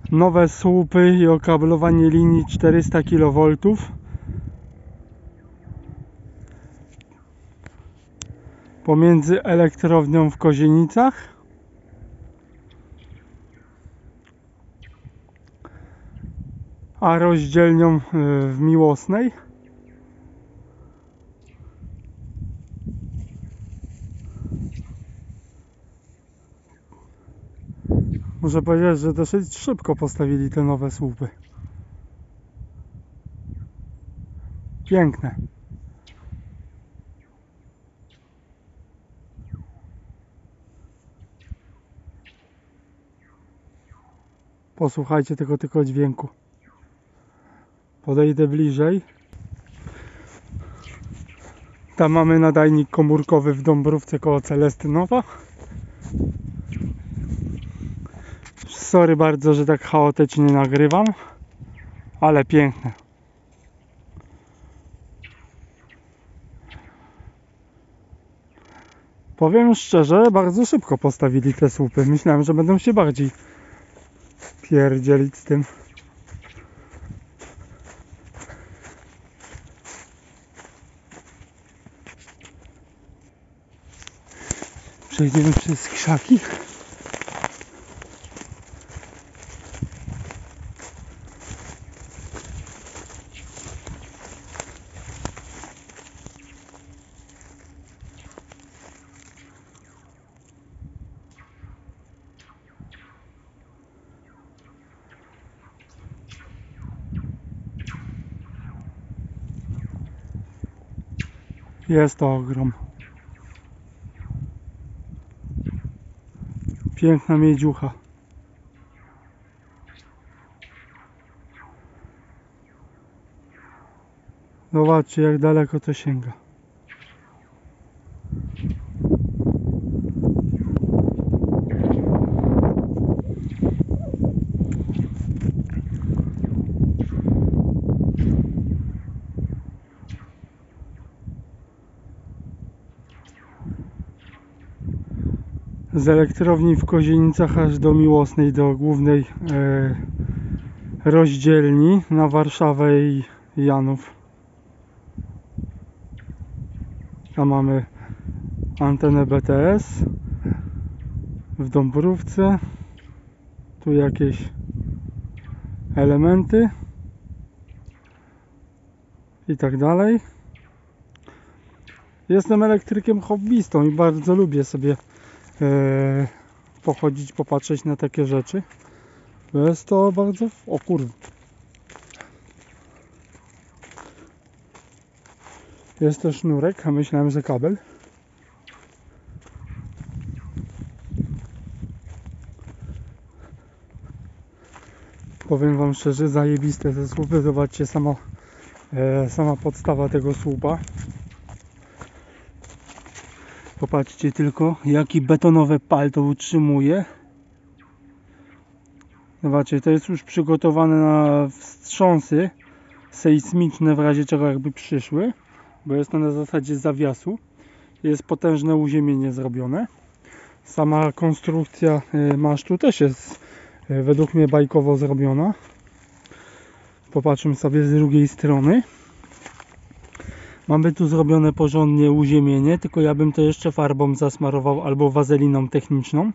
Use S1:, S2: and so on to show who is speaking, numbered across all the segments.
S1: nowe słupy i okablowanie linii 400 kV pomiędzy elektrownią w Kozienicach a rozdzielnią w Miłosnej. Muszę powiedzieć, że dosyć szybko postawili te nowe słupy. Piękne. Posłuchajcie tego tylko dźwięku. Podejdę bliżej. Tam mamy nadajnik komórkowy w Dąbrówce koło Celestynowa. Sorry bardzo, że tak chaotycznie nagrywam, ale piękne. Powiem szczerze, bardzo szybko postawili te słupy. Myślałem, że będą się bardziej pierdzielić z tym. Przejdziemy przez krzaki. Jest to ogrom. Piękna miedziucha. Zobaczcie, jak daleko to sięga. Z elektrowni w Kozienicach aż do Miłosnej, do głównej rozdzielni na Warszawę i Janów. Tam mamy antenę BTS w Dąbrówce. Tu jakieś elementy i tak dalej. Jestem elektrykiem hobbystą i bardzo lubię sobie pochodzić, popatrzeć na takie rzeczy. Jest to bardzo... O kurde. Jest to sznurek, a myślałem, że kabel. Powiem wam szczerze, zajebiste te słupy. Zobaczcie, sama podstawa tego słupa. Popatrzcie tylko, jaki betonowy pal to utrzymuje. Zobaczcie, to jest już przygotowane na wstrząsy sejsmiczne, w razie czego jakby przyszły, bo jest to na zasadzie zawiasu. Jest potężne uziemienie zrobione. Sama konstrukcja masztu też jest według mnie bajkowo zrobiona. Popatrzmy sobie z drugiej strony. Mamy tu zrobione porządnie uziemienie, tylko ja bym to jeszcze farbą zasmarował albo wazeliną techniczną.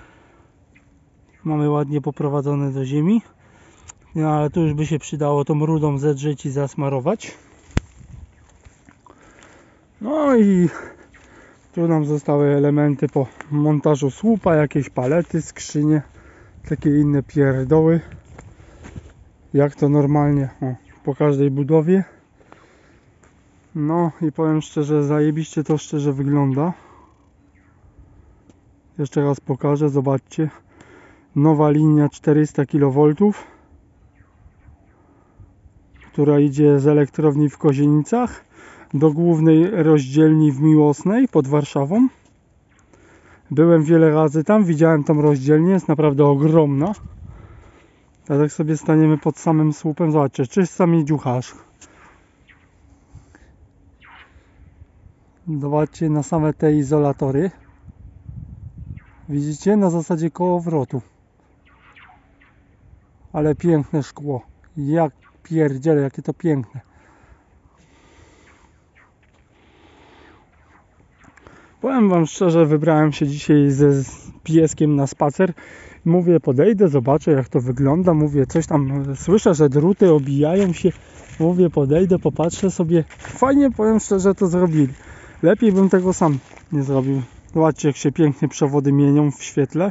S1: Mamy ładnie poprowadzone do ziemi. No, ale tu już by się przydało tą rudą zedrzeć i zasmarować. No i tu nam zostały elementy po montażu słupa, jakieś palety, skrzynie, takie inne pierdoły. Jak to normalnie po każdej budowie. No i powiem szczerze, zajebiście to szczerze wygląda. Jeszcze raz pokażę, zobaczcie. Nowa linia 400 kV, która idzie z elektrowni w Kozienicach do głównej rozdzielni w Miłosnej pod Warszawą. Byłem wiele razy tam, widziałem tą rozdzielnię, jest naprawdę ogromna. A tak sobie staniemy pod samym słupem, zobaczcie, czysta miedziucharz. Zobaczcie na same te izolatory. Widzicie? Na zasadzie kołowrotu. Ale piękne szkło. Jak pierdzielę, jakie to piękne. Powiem wam szczerze, wybrałem się dzisiaj ze pieskiem na spacer. Mówię, podejdę, zobaczę jak to wygląda. Mówię, coś tam, słyszę, że druty obijają się. Mówię, podejdę, popatrzę sobie. Fajnie, powiem szczerze, to zrobili. Lepiej bym tego sam nie zrobił. Zobaczcie, jak się pięknie przewody mienią w świetle.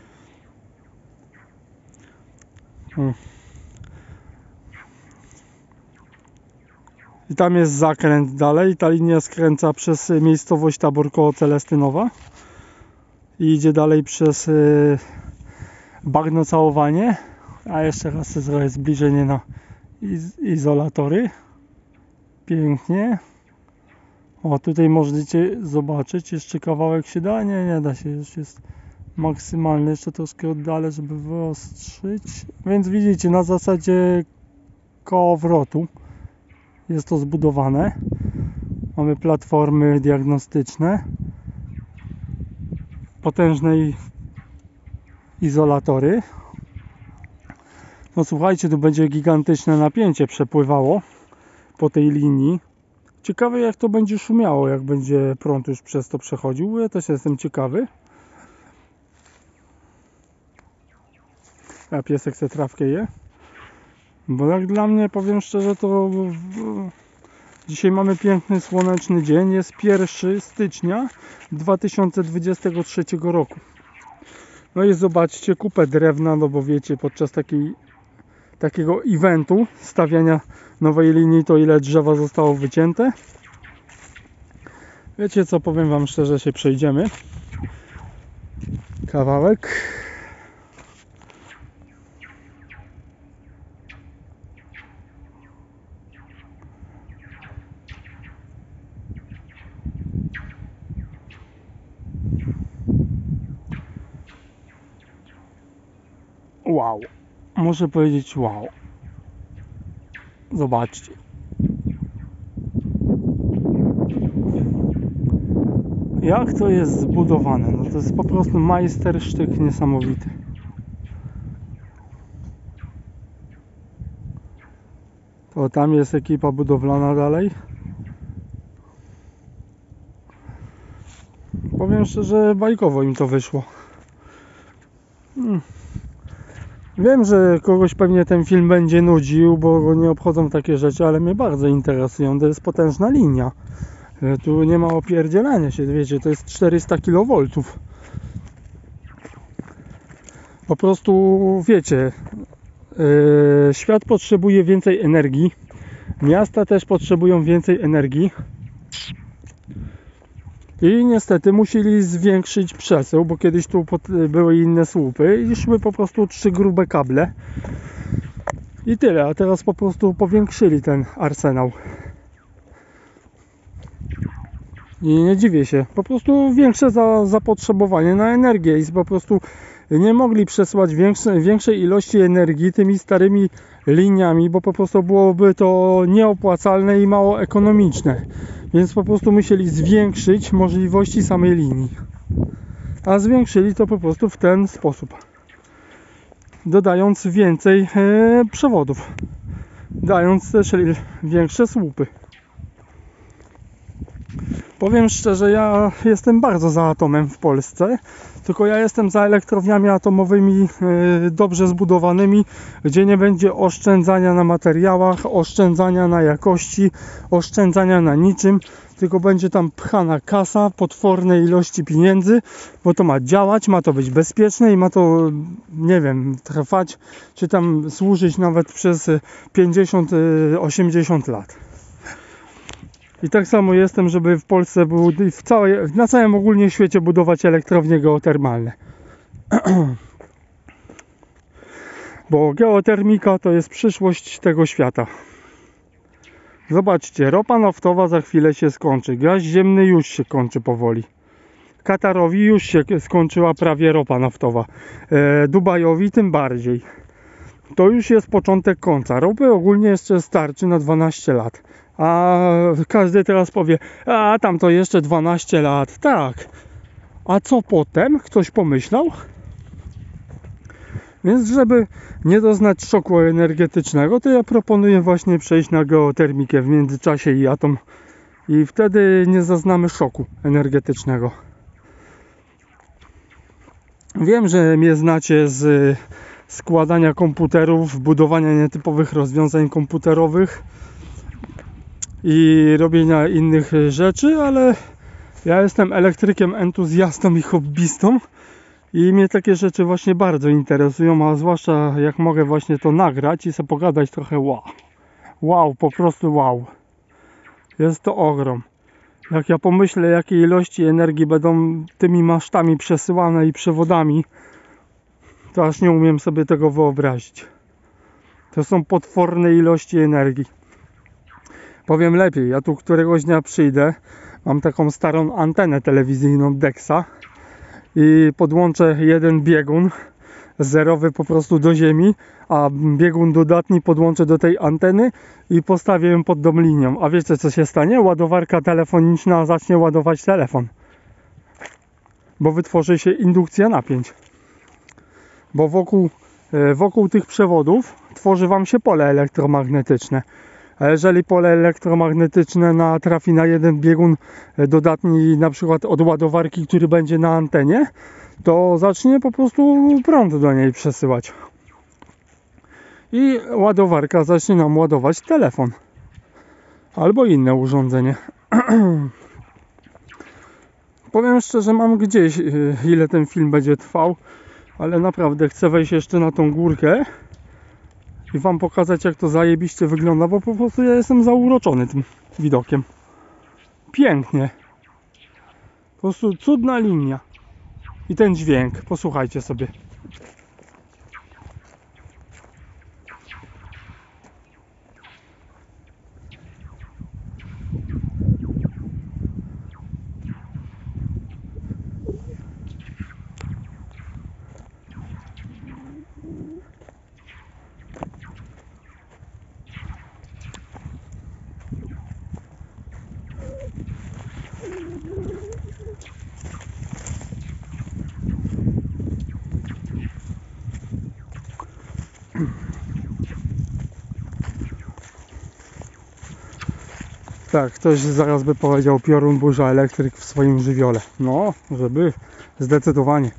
S1: I tam jest zakręt dalej. Ta linia skręca przez miejscowość Tabor koło Celestynowa i idzie dalej przez bagno Całowanie. A jeszcze raz zrobię zbliżenie na izolatory. Pięknie. O, tutaj możecie zobaczyć, jeszcze kawałek się da? Nie da się, już jest maksymalny, jeszcze troszkę oddalę, żeby wyostrzyć. Więc widzicie, na zasadzie kołowrotu jest to zbudowane. Mamy platformy diagnostyczne, potężne izolatory. No słuchajcie, tu będzie gigantyczne napięcie przepływało po tej linii. Ciekawe jak to będzie szumiało, jak będzie prąd już przez to przechodził. Ja też jestem ciekawy. A piesek se trawkę je. Bo jak dla mnie, powiem szczerze, to dzisiaj mamy piękny, słoneczny dzień. Jest 1 stycznia 2023 roku. No i zobaczcie, kupę drewna, no bo wiecie, podczas takiego eventu stawiania nowej linii, to ile drzewa zostało wycięte. Wiecie co, powiem wam szczerze, się przejdziemy kawałek. Wow, muszę powiedzieć wow. Zobaczcie. Jak to jest zbudowane? No to jest po prostu majstersztyk niesamowity. To tam jest ekipa budowlana dalej. Powiem szczerze, bajkowo im to wyszło. Wiem, że kogoś pewnie ten film będzie nudził, bo go nie obchodzą takie rzeczy, ale mnie bardzo interesują. To jest potężna linia. Tu nie ma opierdzielania się, wiecie, to jest 400 kV. Po prostu, wiecie, świat potrzebuje więcej energii. Miasta też potrzebują więcej energii. I niestety musieli zwiększyć przesył, bo kiedyś tu były inne słupy i szły po prostu 3 grube kable. I tyle, a teraz po prostu powiększyli ten arsenał. I nie dziwię się, po prostu większe zapotrzebowanie na energię i po prostu nie mogli przesłać większej ilości energii tymi starymi liniami, bo po prostu byłoby to nieopłacalne i mało ekonomiczne. Więc po prostu musieli zwiększyć możliwości samej linii. A zwiększyli to po prostu w ten sposób. Dodając więcej przewodów. Dając też większe słupy. Powiem szczerze, ja jestem bardzo za atomem w Polsce, tylko ja jestem za elektrowniami atomowymi dobrze zbudowanymi, gdzie nie będzie oszczędzania na materiałach, oszczędzania na jakości, oszczędzania na niczym, tylko będzie tam pchana kasa, potworne ilości pieniędzy, bo to ma działać, ma to być bezpieczne i ma to, nie wiem, trwać, czy tam służyć nawet przez 50-80 lat. I tak samo jestem, żeby w Polsce na całym ogólnie świecie budować elektrownie geotermalne. Bo geotermika to jest przyszłość tego świata. Zobaczcie, ropa naftowa za chwilę się skończy. Gaz ziemny już się kończy powoli. Katarowi już się skończyła prawie ropa naftowa. Dubajowi tym bardziej. To już jest początek końca. Ropy ogólnie jeszcze starczy na 12 lat. A każdy teraz powie, a tam to jeszcze 12 lat. Tak. A co potem? Ktoś pomyślał? Więc żeby nie doznać szoku energetycznego, to ja proponuję właśnie przejść na geotermikę w międzyczasie i atom. I wtedy nie zaznamy szoku energetycznego. Wiem, że mnie znacie z składania komputerów, budowania nietypowych rozwiązań komputerowych i robienia innych rzeczy, ale ja jestem elektrykiem, entuzjastą i hobbystą i mnie takie rzeczy właśnie bardzo interesują, a zwłaszcza jak mogę właśnie to nagrać i sobie pogadać trochę wow, po prostu wow. Jest to ogrom. Jak ja pomyślę, jakie ilości energii będą tymi masztami przesyłane i przewodami, to aż nie umiem sobie tego wyobrazić. To są potworne ilości energii. Powiem lepiej, ja tu któregoś dnia przyjdę, mam taką starą antenę telewizyjną Dexa i podłączę jeden biegun zerowy po prostu do ziemi, a biegun dodatni podłączę do tej anteny i postawię ją pod tą linią. A wiecie co się stanie? Ładowarka telefoniczna zacznie ładować telefon, bo wytworzy się indukcja napięć. Bo wokół tych przewodów tworzy wam się pole elektromagnetyczne. A jeżeli pole elektromagnetyczne natrafi na jeden biegun dodatni, na przykład od ładowarki, który będzie na antenie, to zacznie po prostu prąd do niej przesyłać. I ładowarka zacznie nam ładować telefon. Albo inne urządzenie. Powiem szczerze, mam gdzieś ile ten film będzie trwał, ale naprawdę chcę wejść jeszcze na tą górkę i wam pokazać, jak to zajebiście wygląda, bo po prostu ja jestem zauroczony tym widokiem. Pięknie. Po prostu cudna linia. I ten dźwięk, posłuchajcie sobie. Tak, ktoś zaraz by powiedział piorun burza elektryk w swoim żywiole. No, żeby zdecydowanie.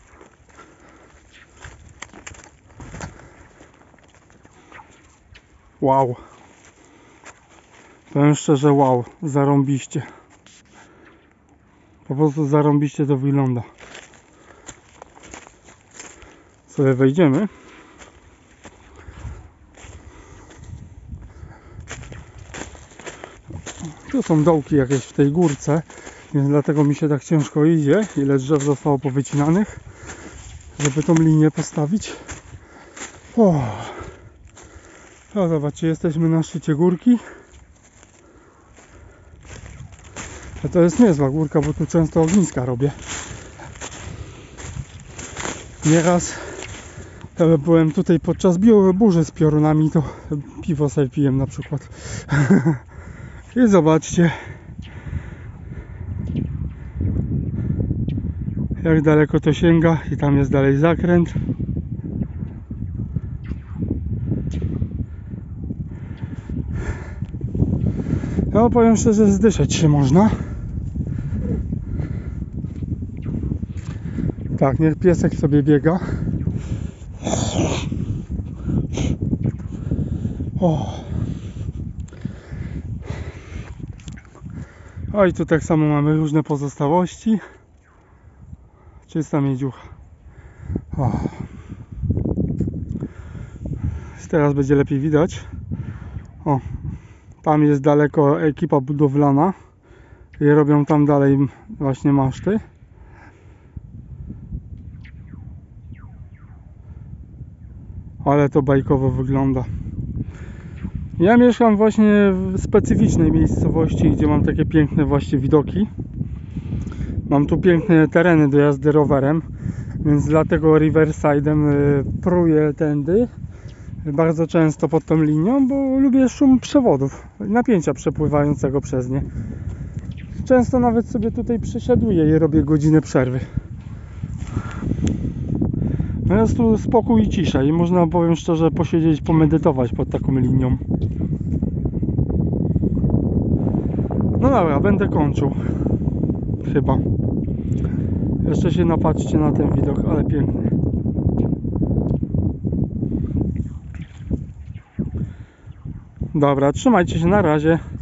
S1: Wow. Powiem szczerze, wow, zarąbiście. Po prostu zarąbiście to wygląda. Sobie wejdziemy. Tu są dołki jakieś w tej górce, więc dlatego mi się tak ciężko idzie. Ile drzew zostało powycinanych, żeby tą linię postawić. O, zobaczcie, jesteśmy na szczycie górki. A to jest niezła górka, bo tu często ogniska robię. Nieraz byłem tutaj podczas burzy z piorunami, to piwo sobie piłem na przykład. I zobaczcie, jak daleko to sięga i tam jest dalej zakręt. No powiem szczerze, zdyszać się można. Tak, niech piesek sobie biega. O. O, i tu tak samo mamy różne pozostałości. Czysta miedziucha. O. Teraz będzie lepiej widać. O, tam jest daleko ekipa budowlana i robią tam dalej właśnie maszty. Ale to bajkowo wygląda. Ja mieszkam właśnie w specyficznej miejscowości, gdzie mam takie piękne właśnie widoki. Mam tu piękne tereny do jazdy rowerem, więc dlatego Riverside'em pruję tędy bardzo często pod tą linią, bo lubię szum przewodów, napięcia przepływającego przez nie. Często nawet sobie tutaj przysiaduję i robię godzinę przerwy. No jest tu spokój i cisza i można, powiem szczerze, posiedzieć, pomedytować pod taką linią. No dobra, będę kończył. Chyba. Jeszcze się napatrzcie na ten widok, ale piękny. Dobra, trzymajcie się, na razie.